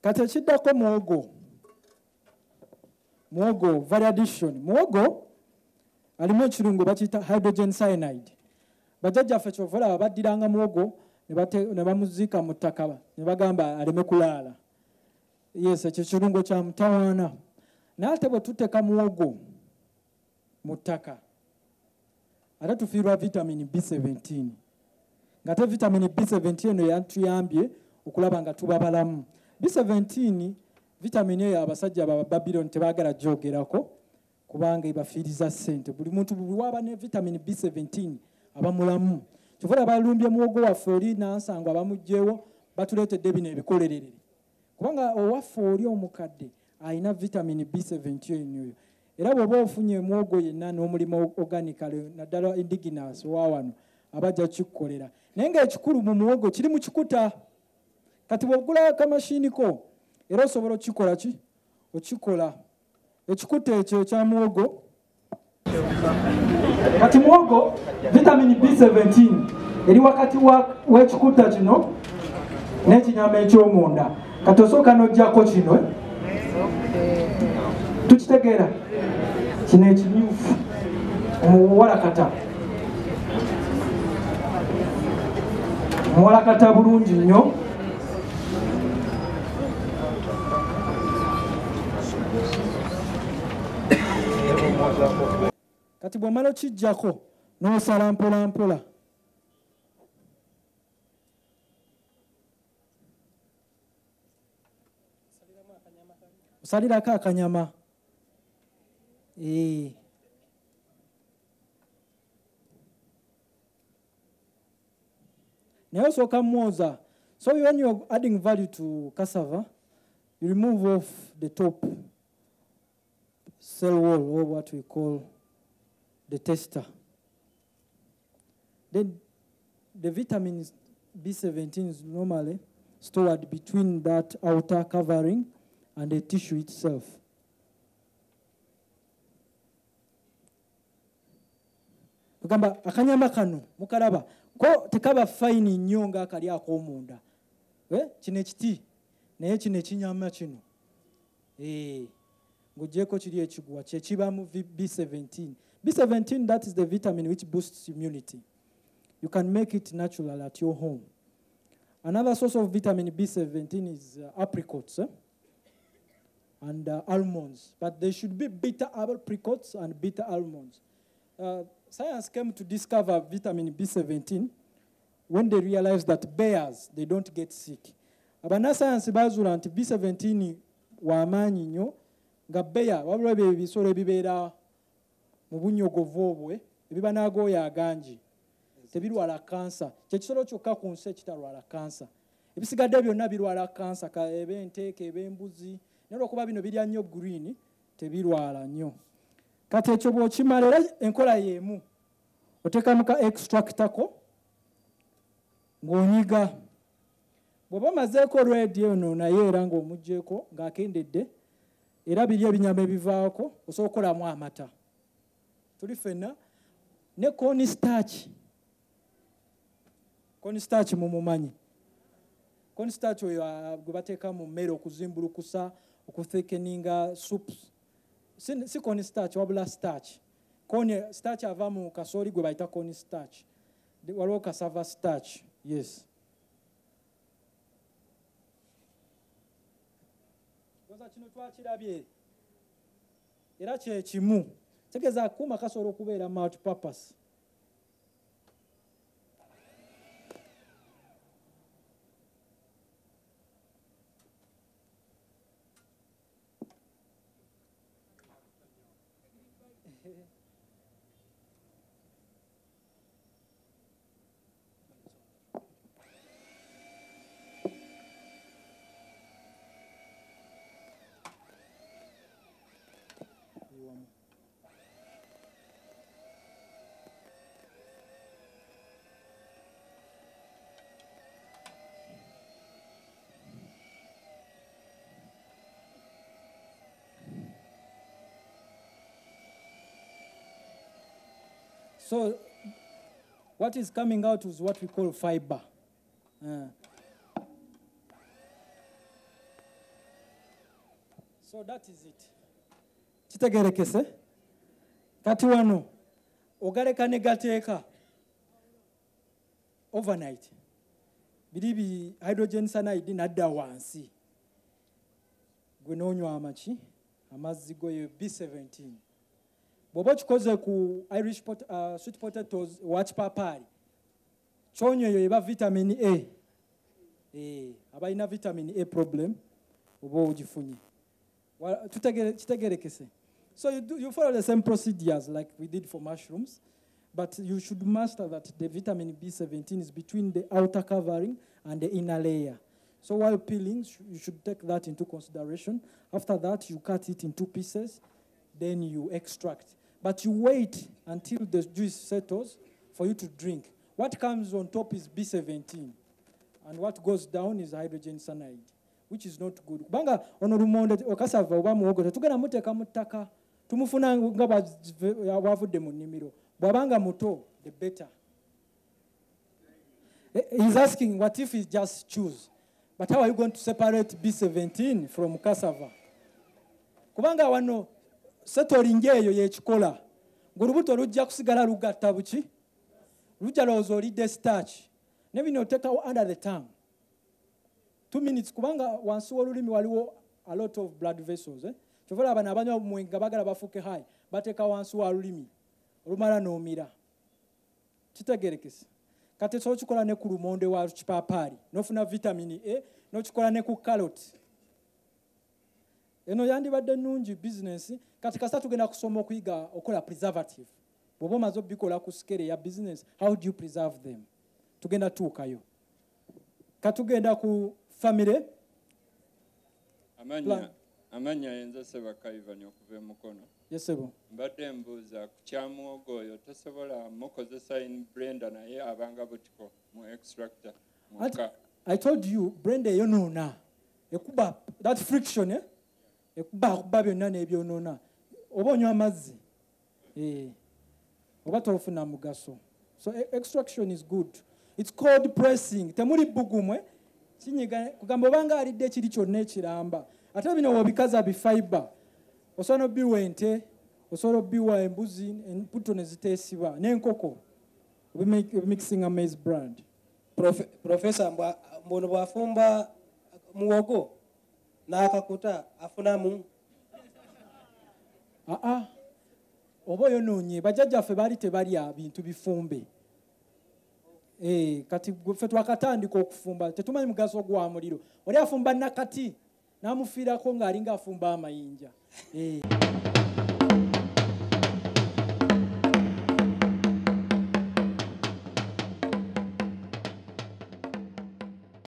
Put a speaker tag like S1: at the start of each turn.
S1: Kati ekiddako muwogo. Muwogo, variation. Muwogo alimu ekirungo bakiyita hydrogen cyanide. Bajjajjaffe ky'ovala baddiranga muwogo ne bamuziika mu ttaka ne bagamba aleme kulaala. Yes, ekyo kirungo kya mutawaana. Naye ate bwe tuteeka muwogo mu ttaka ate tufiirwa vitamini B17. Ng'ate vitamini B17 eno yatuyambye okulaba nga tuba balamu. B17 vitamini eyo abasajja ba Babylon tebaagala gyogerako kubanga ebafiiriza ssente. Buli muntu buli waba ne vitamini B17 aba mulamu. Kyovula balumbye muwogo waffe oli nansangwa abamugjeewo batuleetedde bino ebikolerere. Kubanga owaffe oli omukadde alina vitamini B17 eyo. Era bw'oba ofunye muwogo yenna n'omulimu organically naddala indigenous wa wano abajja kikukolera. Naye ng'ekikulu mu muwogo kiri mu kikuta. Kati bw'ogula akamashini ko era osobola okikola ki? Okikola. Ekikuta ekyo ekya muwogo. Kati muwogo vitamini B17 eri wakati w'ekikuta kino n'ekinyama eky'omunda. Kati osooka n'oggyako kino. Tukitegeera? Kino ekimyufu omuwalakata. Omuwalakata bulungi nnyo. Kati bw'omala okiggyako n'osala mpola mpola. Osalirako akanyama. Naye osooka mwoza. So when you're adding value to cassava, you remove off the top cell wall, or what we call the tester. Then the vitamins B17 is normally stored between that outer covering and the tissue itself. Mugamba akanyama kano mukalaba ko tekaba fine nnyo nga akali ak'omunda. Kino ekiti naye kino ekinyama kino ng'oggyeko kiri ekiguwa kye kibamu B17. B17, that is the vitamin which boosts immunity. You can make it natural at your home. Another source of vitamin B17 is apricots and almonds, but they should be bitter apricots and bitter almonds. Science came to discover vitamin B17 when they realized that bears, they don't get sick. Abana science bazuula nti B17 w'amaanyi nnyo nga bear wabula ebisolo ebibeera mu bunyogovu obwe ebiba n'agooya agangi tebirwala kansa. Kyekisolo kyokka ku nsi ekitalwala kansa. Ebisigadde byonna birwala kansa, eba enteeke, eba embuzi, naye olw'okuba bino birya nnyo green tebirwala nnyo. Kati ekyo bw'okimala era enkola y'emu. Oteekamu ka extractako ng'onyiga. Bw'oba omazeeko ready eno naye era ng'omuggyeko ng'akendedde era biri ebinyama ebivaako osobola okukolamu amata. Tuli ffenna ne corn starch. Corn starch mumumanyi. Corn starch oyo gwe bateeka mu mmere okuzimbulukusa, okuthickeninga soups. Si corn starch wabula starch. Corn starch ava mu kasooli gwe bayita corn starch. Waliwo cassava starch. Yes. Kino twakirabye era kye kimu. Tegeeza akuuma kasobola okubeera multi purpose. So what is coming out is what we call fiber. So that is it. Kitegerekese kati wano ogaleka ne gateeka overnight biribi hydrogen cyanide nadda wansi gwe noonywa amazzi go B17 bw'oba kikoze ku Irish sweet potatoes wakipapaali kyonyo eyo eba vitamin A abalina vitamin A problem oba ogifunye kitegerekese. So you follow the same procedures like we did for mushrooms, but you should master that the vitamin B17 is between the outer covering and the inner layer. So while peeling, you should take that into consideration. After that, you cut it in 2 pieces, then you extract. But you wait until the juice settles for you to drink. What comes on top is B17, and what goes down is hydrogen cyanide, which is not good. Kubanga ono lumonde okasava oba muwogo tetugenda muteeka mu ttaka tumufuna nga bwavudde mu nnimiro bw'abanga muto the better. He's asking what if he just choose, but how are you going to separate B17 from cassava? Kubanga wano settling eyo yekikola ng'olubuto lujja kusigala lugatta buki lujja lowooza olidde starch nebino oteekawo under the tongue 2 minutes kubanga wansi w'olulimi waliwo a lot of blood vessels. Kyovola abana abanywa omwenge bagala bafuuke high bateeka wansi wa lulimi olumala n'omira. Kitegerekese kati so okikola ne ku lumonde wa kipaapaali n'ofuna vitamin A n'okikola ne ku carrot. Eno yandibadde nnungi business kati kasa tugenda kusoma okuyiga okola preservative. Bw'oba omaze obikola ku scale ya business, how do you preserve them? Tugenda tuukayo. Katugenda ku family.
S2: Amanya yenza seba Kaivan okuva Mukono.
S1: Yes, sebo.
S2: Mbadde mbuuza ku kyamuwogo oyo tosobola mukozesa in blender naye abanga butiko mu extractor.
S1: I told you blender eyonoona ekuba that friction ekuba byonna n'ebyonoona oba onywa amazzi oba tofuna mugaso. So extraction is good. It's called pressing. Temuli bugumwe kinyiga kugamba obanga alidde ekiri kyonna ekiramba ate bino wobikaza bifiber osobola obbiwa ente osobola obbiwa embuzi embuto ne ziteesiba n'enkoko mixing a maize brand.
S3: Professor mbono bwafumba muwogo n'akakuta afunamu
S1: oba oyonoonye bajjajjaffe baali tebalya bintu bifumbe. Kati ffe twakatandika okufumba tetumanyi mugaso gwa muliro oli afumba nakati n'amufiirako ng'alinga afumba amayinja.